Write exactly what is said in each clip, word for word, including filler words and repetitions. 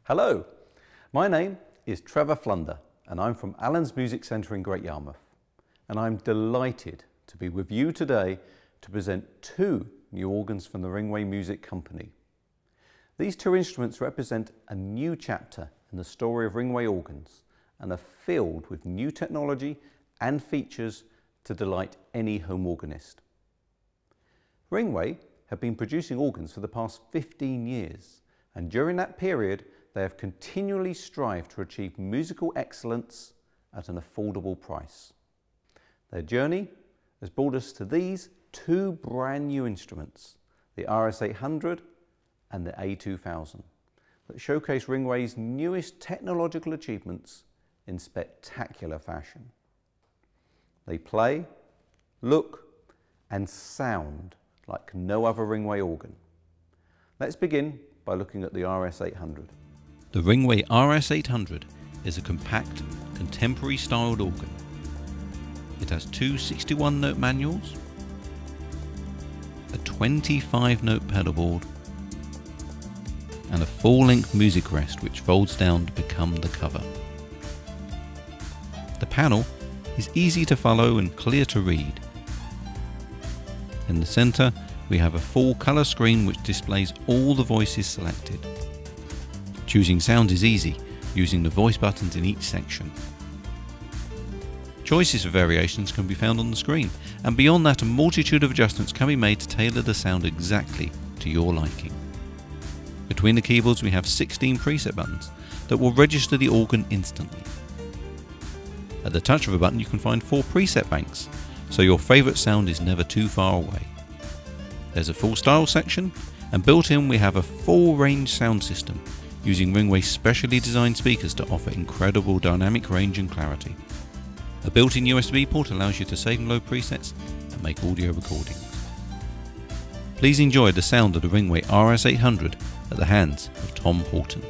Hello, my name is Trevor Flunder and I'm from Allen's Music Centre in Great Yarmouth, and I'm delighted to be with you today to present two new organs from the Ringway Music Company. These two instruments represent a new chapter in the story of Ringway organs and are filled with new technology and features to delight any home organist. Ringway have been producing organs for the past fifteen years, and during that period they have continually strived to achieve musical excellence at an affordable price. Their journey has brought us to these two brand new instruments, the R S eight hundred and the A two thousand, that showcase Ringway's newest technological achievements in spectacular fashion. They play, look and sound like no other Ringway organ. Let's begin by looking at the R S eight hundred. The Ringway R S eight hundred is a compact, contemporary styled organ. It has two sixty-one note manuals, a twenty-five note pedalboard and a full-length music rest which folds down to become the cover. The panel is easy to follow and clear to read. In the centre we have a full colour screen which displays all the voices selected. Choosing sounds is easy, using the voice buttons in each section. Choices for variations can be found on the screen, and beyond that a multitude of adjustments can be made to tailor the sound exactly to your liking. Between the keyboards we have sixteen preset buttons that will register the organ instantly. At the touch of a button you can find four preset banks, so your favourite sound is never too far away. There's a full style section, and built in we have a full range sound system using Ringway's specially designed speakers to offer incredible dynamic range and clarity. A built-in U S B port allows you to save and load presets and make audio recordings. Please enjoy the sound of the Ringway R S eight hundred at the hands of Tom Horton.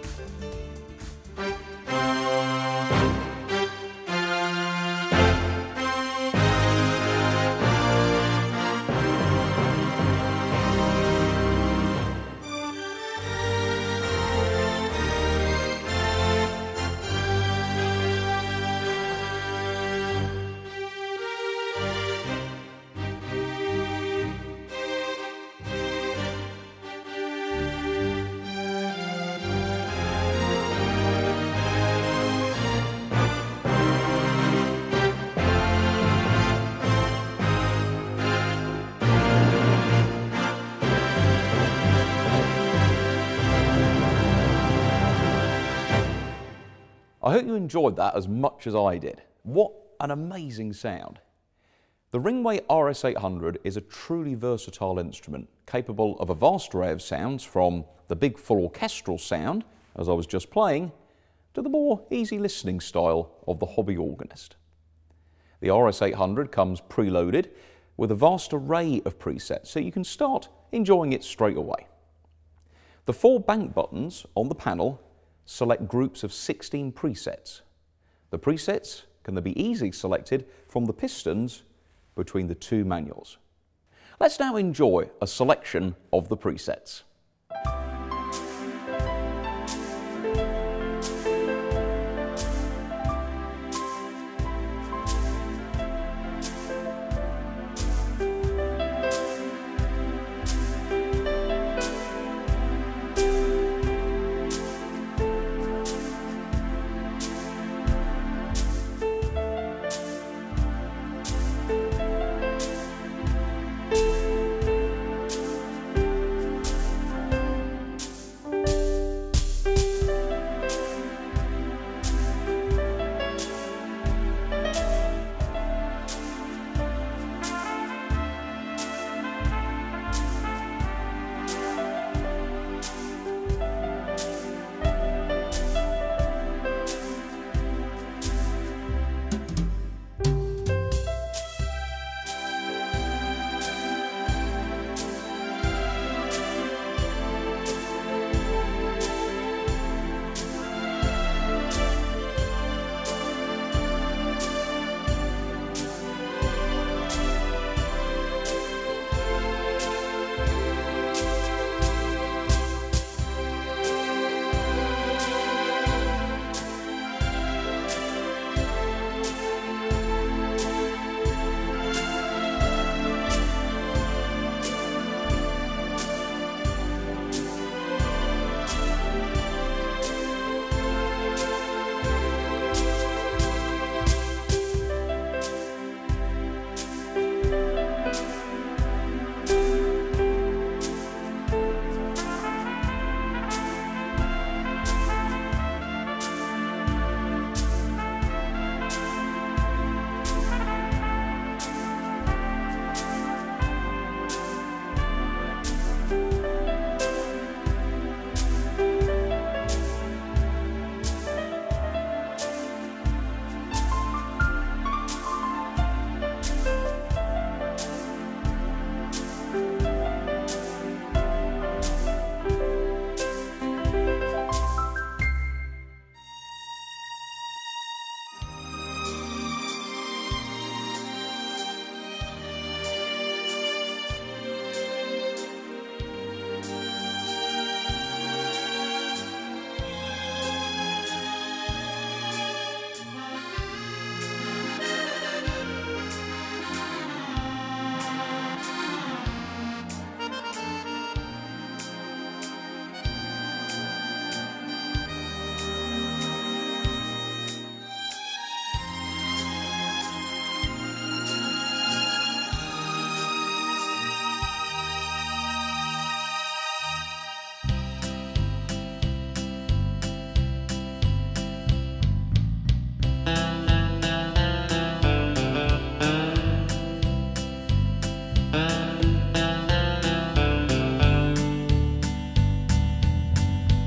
I hope you enjoyed that as much as I did. What an amazing sound. The Ringway R S eight hundred is a truly versatile instrument, capable of a vast array of sounds, from the big full orchestral sound, as I was just playing, to the more easy listening style of the hobby organist. The R S eight hundred comes preloaded with a vast array of presets, so you can start enjoying it straight away. The four bank buttons on the panel select groups of sixteen presets. The presets can then be easily selected from the pistons between the two manuals. Let's now enjoy a selection of the presets.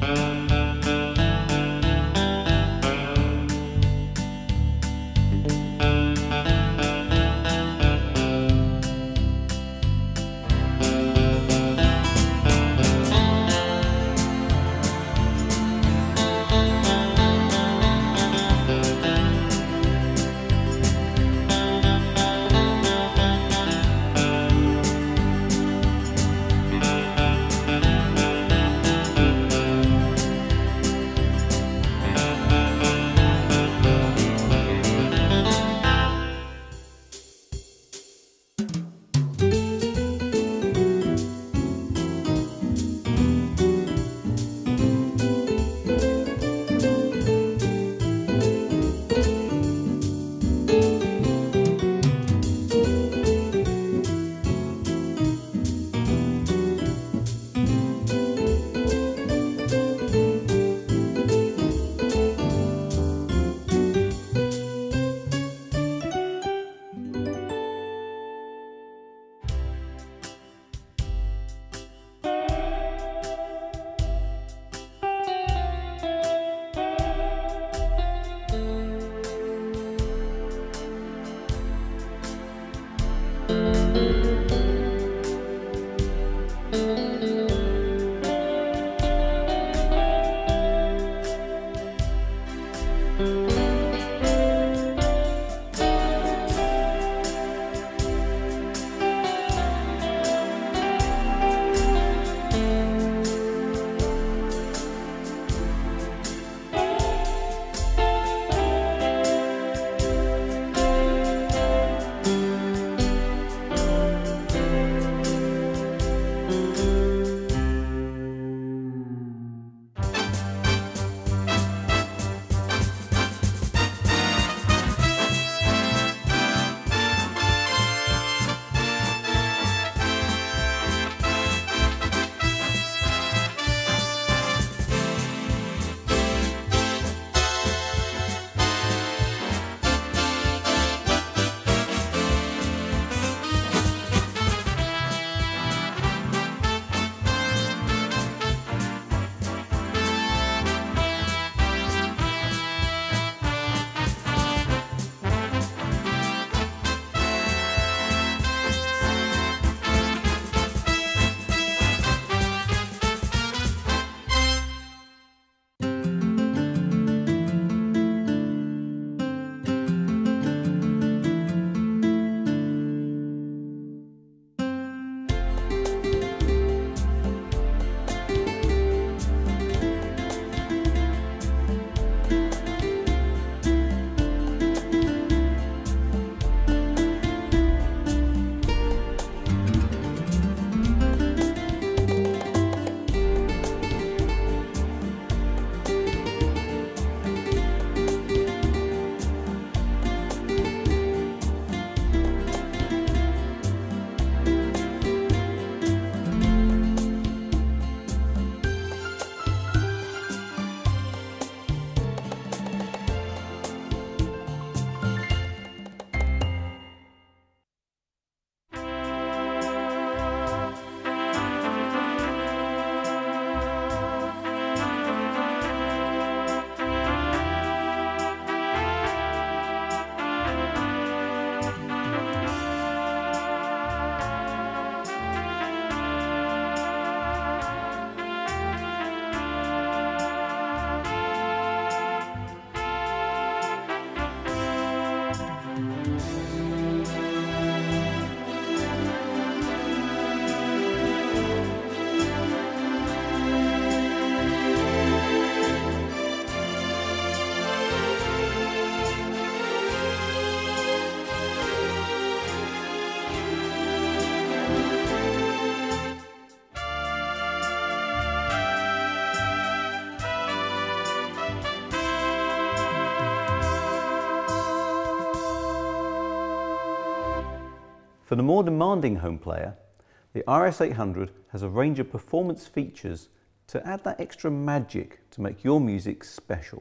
For the more demanding home player, the R S eight hundred has a range of performance features to add that extra magic to make your music special.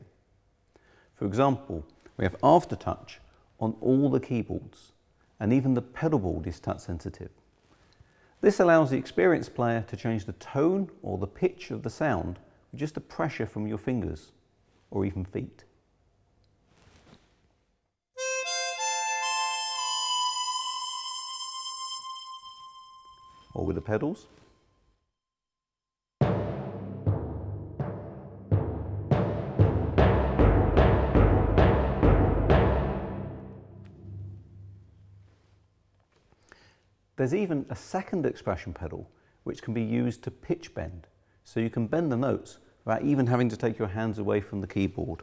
For example, we have aftertouch on all the keyboards, and even the pedal board is touch sensitive. This allows the experienced player to change the tone or the pitch of the sound with just the pressure from your fingers or even feet. Or with the pedals. There's even a second expression pedal which can be used to pitch bend, so you can bend the notes without even having to take your hands away from the keyboard.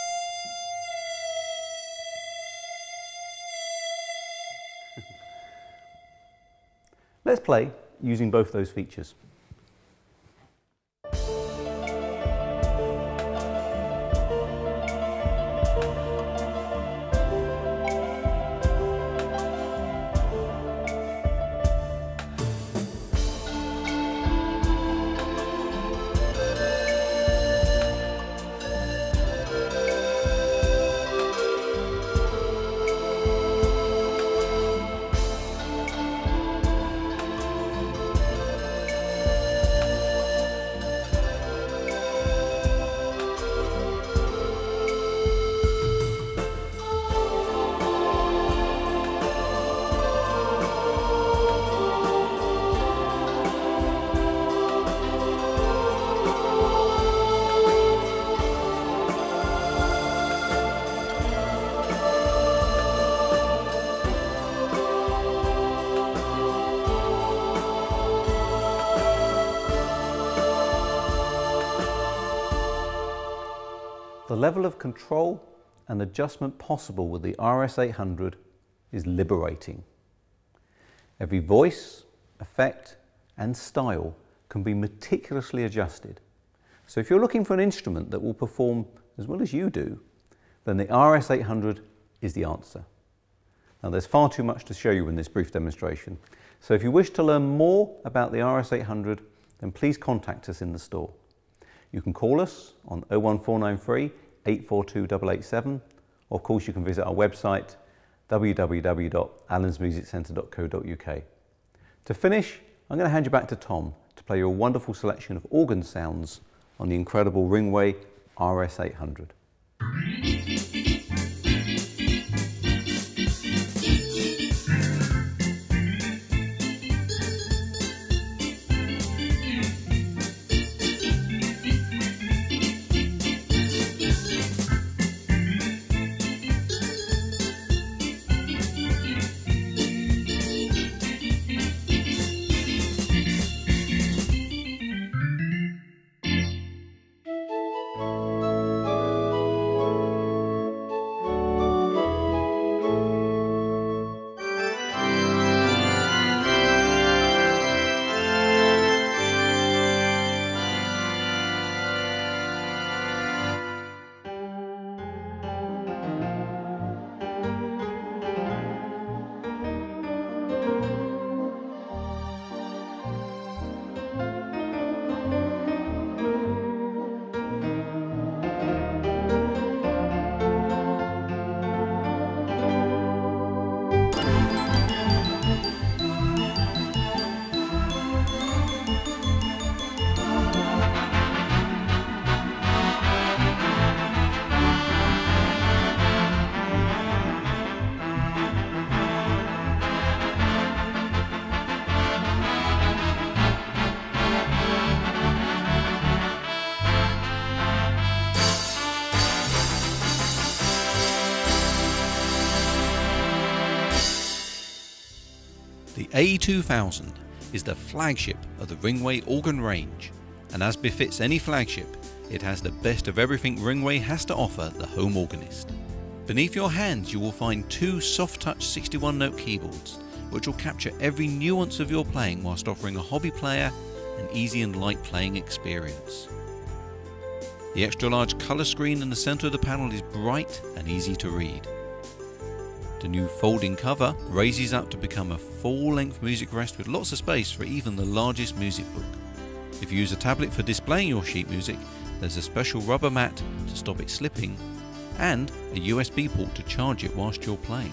Let's play using both those features. The level of control and adjustment possible with the R S eight hundred is liberating. Every voice, effect and style can be meticulously adjusted. So if you're looking for an instrument that will perform as well as you do, then the R S eight hundred is the answer. Now there's far too much to show you in this brief demonstration, so if you wish to learn more about the R S eight hundred, then please contact us in the store. You can call us on oh one four nine three, eight four two eight eight seven, or of course you can visit our website w w w dot allens music centre dot co dot u k. To finish, I'm going to hand you back to Tom to play you a wonderful selection of organ sounds on the incredible Ringway R S eight hundred. The A two thousand is the flagship of the Ringway organ range, and as befits any flagship, it has the best of everything Ringway has to offer the home organist. Beneath your hands you will find two soft touch sixty-one note keyboards, which will capture every nuance of your playing whilst offering a hobby player an easy and light playing experience. The extra large colour screen in the centre of the panel is bright and easy to read. The new folding cover raises up to become a full-length music rest with lots of space for even the largest music book. If you use a tablet for displaying your sheet music, there's a special rubber mat to stop it slipping and a U S B port to charge it whilst you're playing.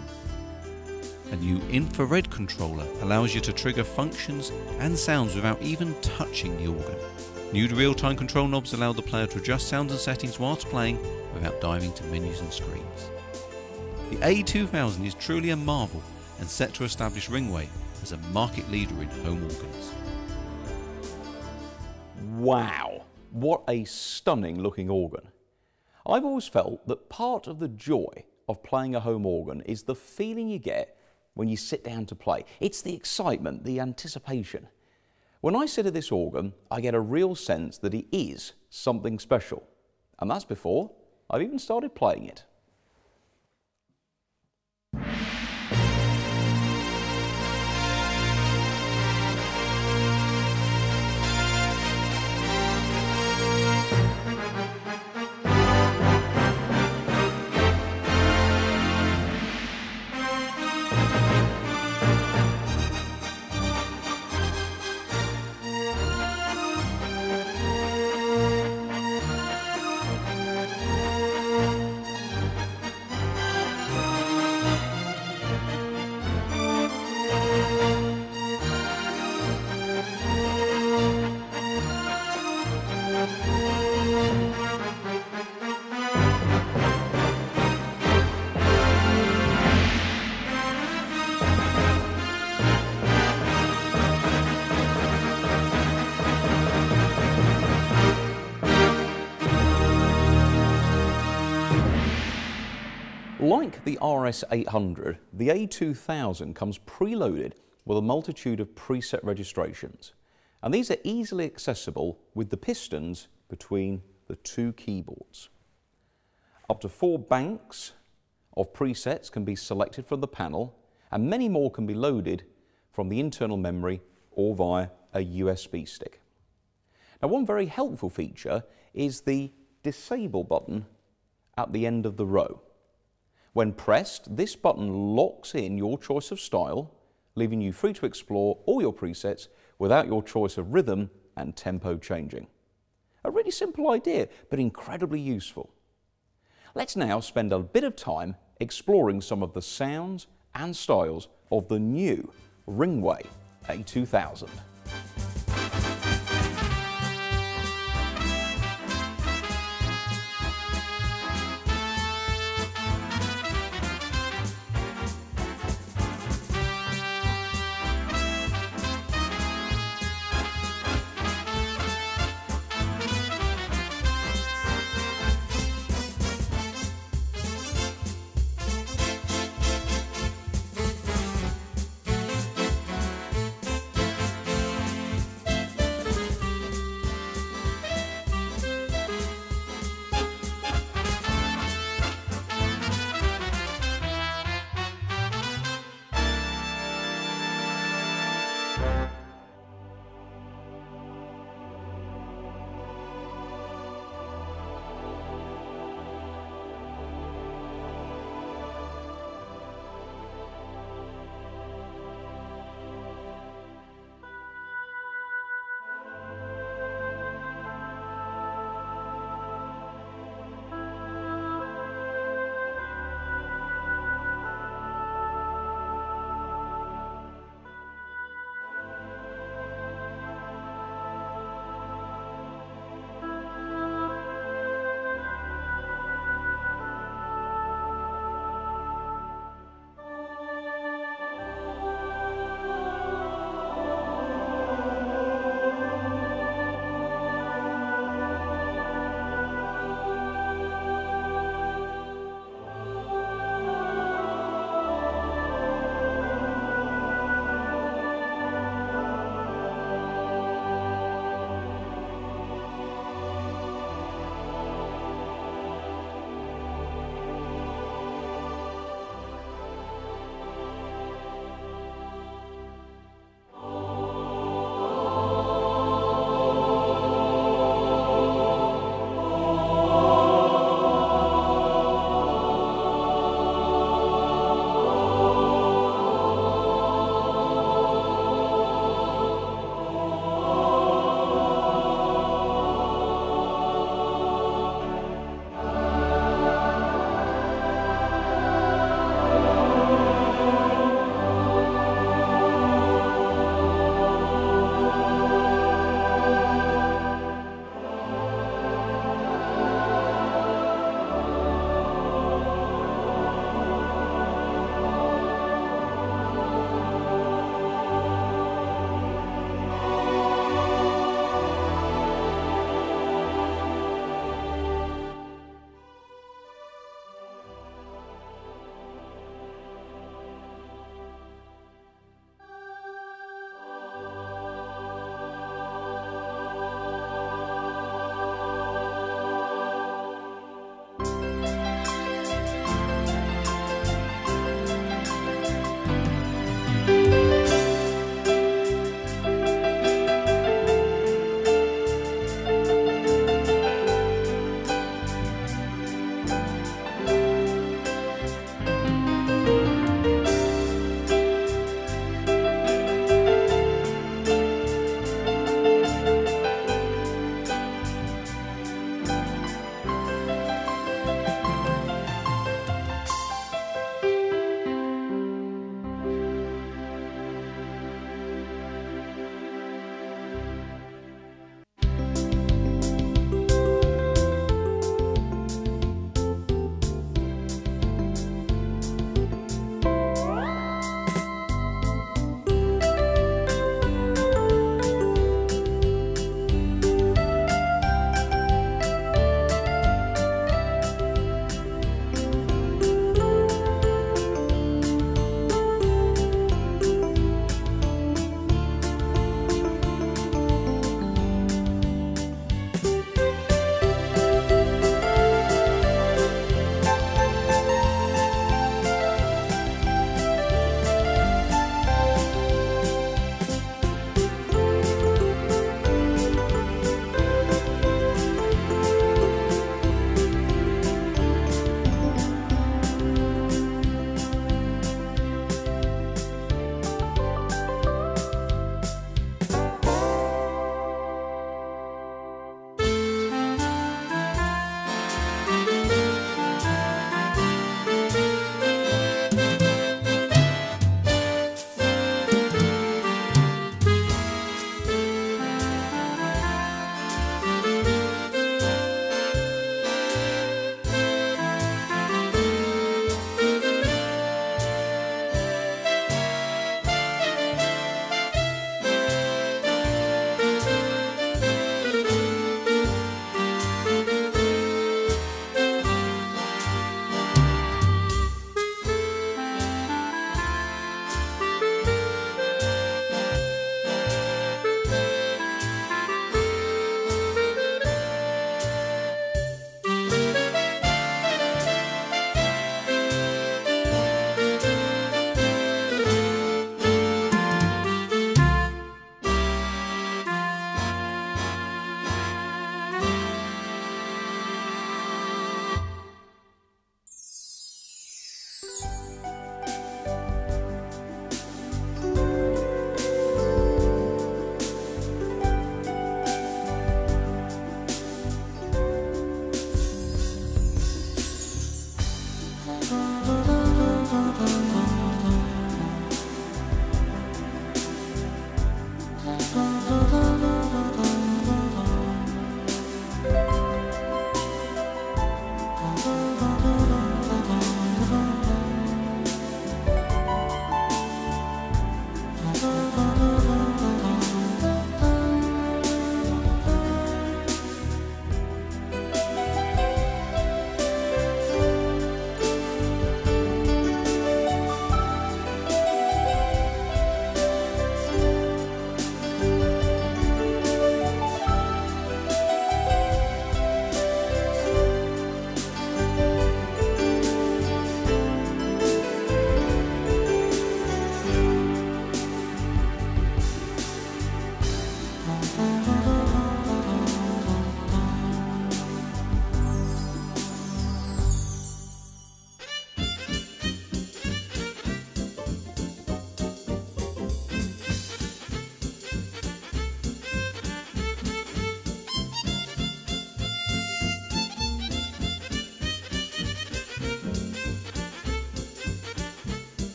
A new infrared controller allows you to trigger functions and sounds without even touching the organ. New real-time control knobs allow the player to adjust sounds and settings whilst playing without diving to menus and screens. The A two thousand is truly a marvel and set to establish Ringway as a market leader in home organs. Wow, what a stunning looking organ. I've always felt that part of the joy of playing a home organ is the feeling you get when you sit down to play. It's the excitement, the anticipation. When I sit at this organ, I get a real sense that it is something special. And that's before I've even started playing it. Like the R S eight hundred, the A two thousand comes preloaded with a multitude of preset registrations, and these are easily accessible with the pistons between the two keyboards. Up to four banks of presets can be selected from the panel, and many more can be loaded from the internal memory or via a U S B stick. Now, one very helpful feature is the disable button at the end of the row. When pressed, this button locks in your choice of style, leaving you free to explore all your presets without your choice of rhythm and tempo changing. A really simple idea, but incredibly useful. Let's now spend a bit of time exploring some of the sounds and styles of the new Ringway A two thousand.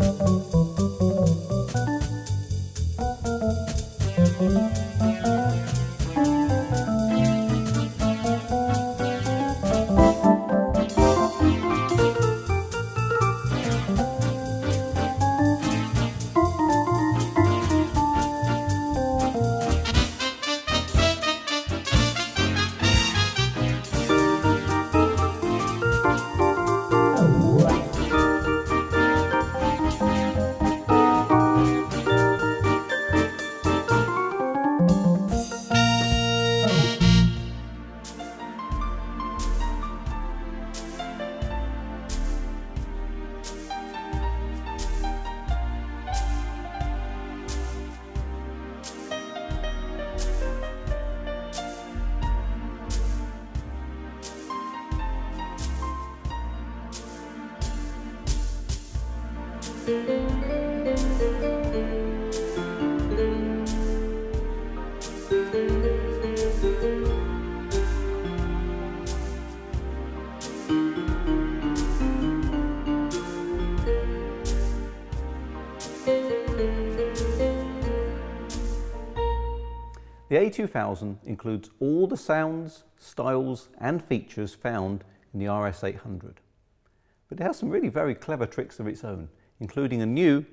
The A two thousand includes all the sounds, styles and features found in the R S eight hundred. But it has some really very clever tricks of its own, including a new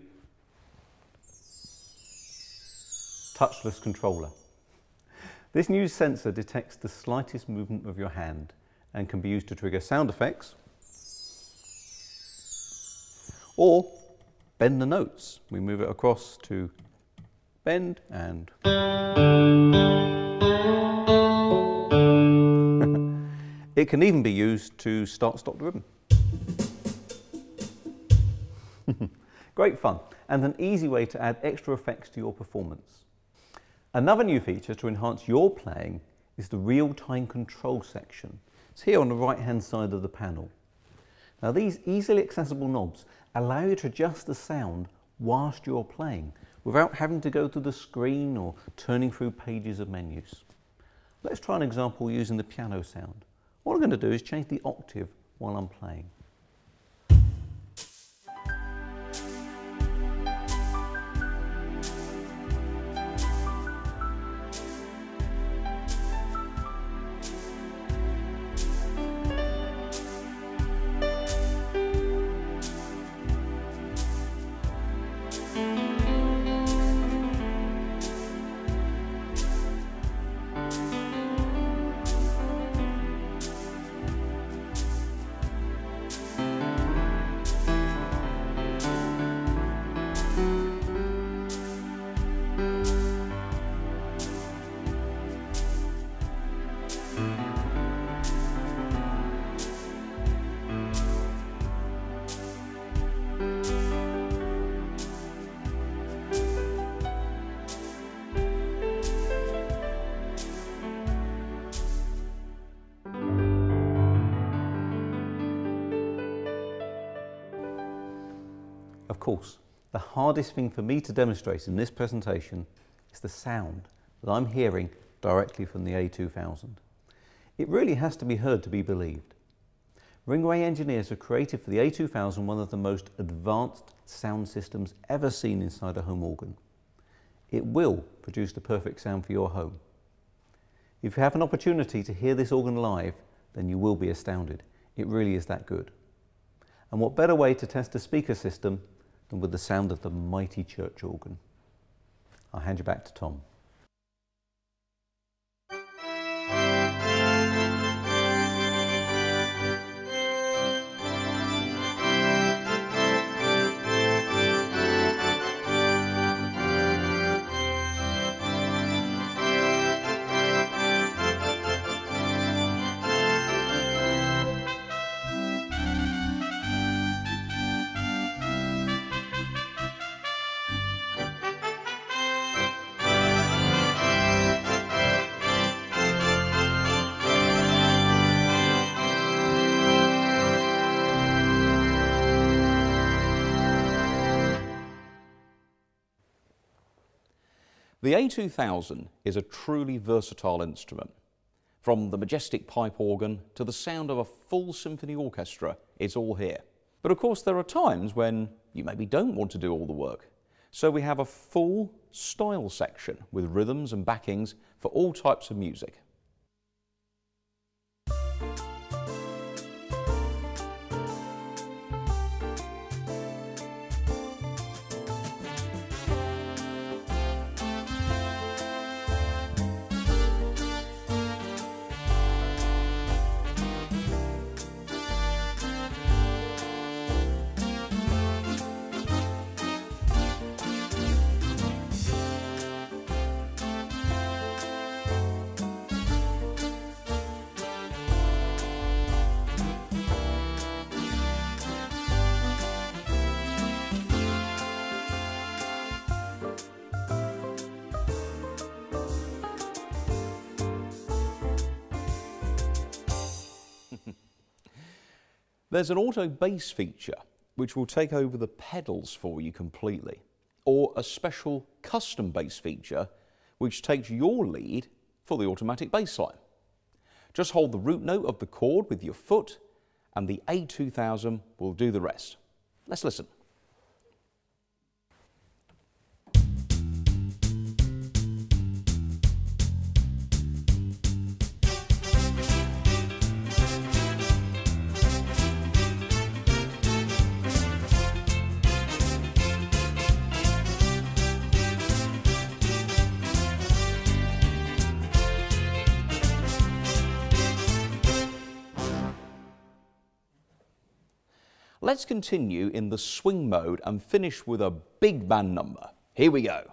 touchless controller. This new sensor detects the slightest movement of your hand and can be used to trigger sound effects or bend the notes. We move it across to bend and it can even be used to start stop the rhythm. Great fun and an easy way to add extra effects to your performance. Another new feature to enhance your playing is the real-time control section. It's here on the right hand side of the panel. Now these easily accessible knobs allow you to adjust the sound whilst you're playing without having to go to the screen or turning through pages of menus. Let's try an example using the piano sound. What I'm going to do is change the octave while I'm playing. Of course, the hardest thing for me to demonstrate in this presentation is the sound that I'm hearing directly from the A two thousand. It really has to be heard to be believed. Ringway engineers have created for the A two thousand one of the most advanced sound systems ever seen inside a home organ. It will produce the perfect sound for your home. If you have an opportunity to hear this organ live, then you will be astounded. It really is that good. And what better way to test a speaker system than with the sound of the mighty church organ. I'll hand you back to Tom. The A two thousand is a truly versatile instrument. From the majestic pipe organ to the sound of a full symphony orchestra, it's all here. But of course there are times when you maybe don't want to do all the work. So we have a full style section with rhythms and backings for all types of music. There's an auto bass feature which will take over the pedals for you completely, or a special custom bass feature which takes your lead for the automatic bass line. Just hold the root note of the chord with your foot and the A two thousand will do the rest. Let's listen. Let's continue in the swing mode and finish with a big band number. Here we go.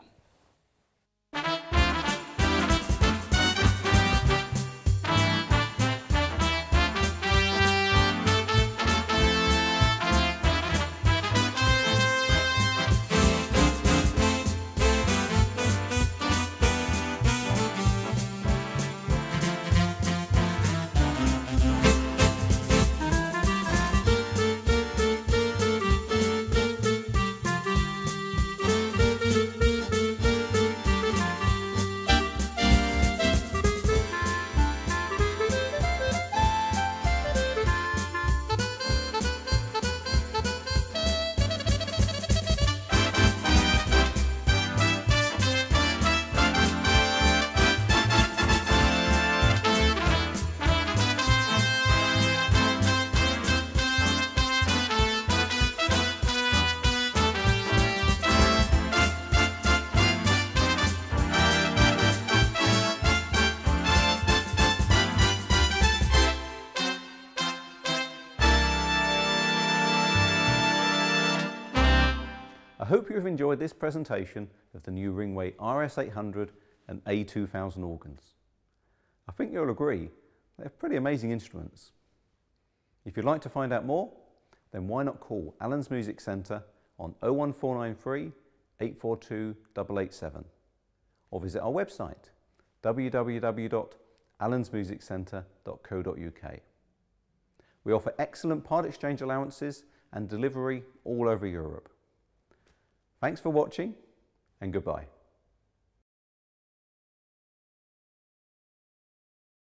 I hope you have enjoyed this presentation of the new Ringway R S eight hundred and A two thousand organs. I think you'll agree they're pretty amazing instruments. If you'd like to find out more, then why not call Alan's Music Centre on oh one four nine three, eight four two, eight eight seven or visit our website w w w dot allans music centre dot co dot u k. We offer excellent part exchange allowances and delivery all over Europe. Thanks for watching and goodbye.